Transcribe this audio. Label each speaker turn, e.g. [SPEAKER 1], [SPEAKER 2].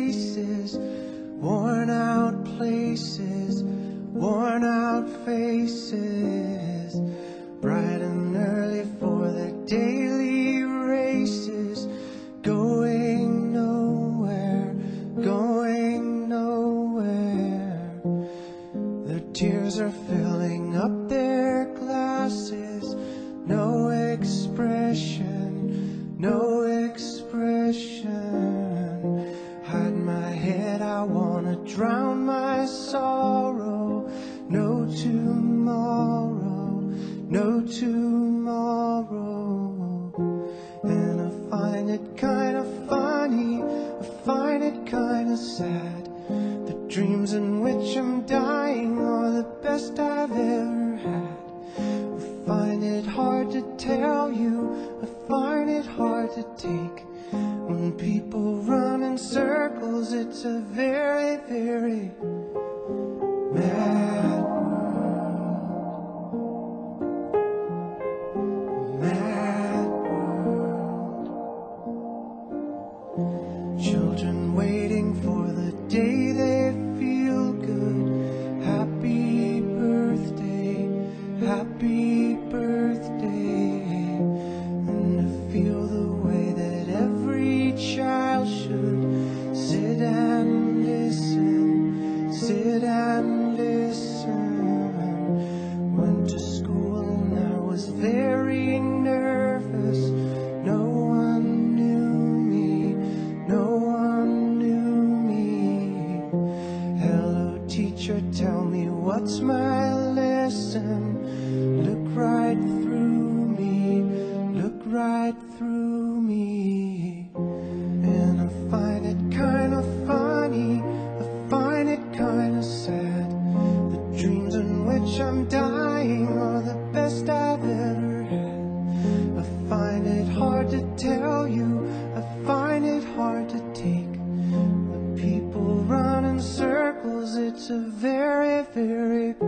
[SPEAKER 1] faces, worn out places, worn out faces, bright and early for the daily races, going nowhere, going nowhere. Their tears are filling up their glasses, no expression, no expression. Hide my head, I wanna drown my sorrow. No tomorrow, no tomorrow. And I find it kinda funny, I find it kinda sad. The dreams in which I'm dying are the best I've ever had. I find it hard to tell you, I find it hard to take. When people run in circles, it's a very, very mad world. Mad world. Children waiting for the day they feel good. Happy birthday, happy birthday. And to feel the way that every child should sit and listen, sit and listen. Went to school and I was very nervous. No one knew me, no one knew me. Hello teacher, tell me what's my lesson. Look right through me, look right through me. And I find it kinda funny, I find it kinda sad. The dreams in which I'm dying are the best I've ever had. I find it hard to tell you, I find it hard to take. The people run in circles, it's a very, very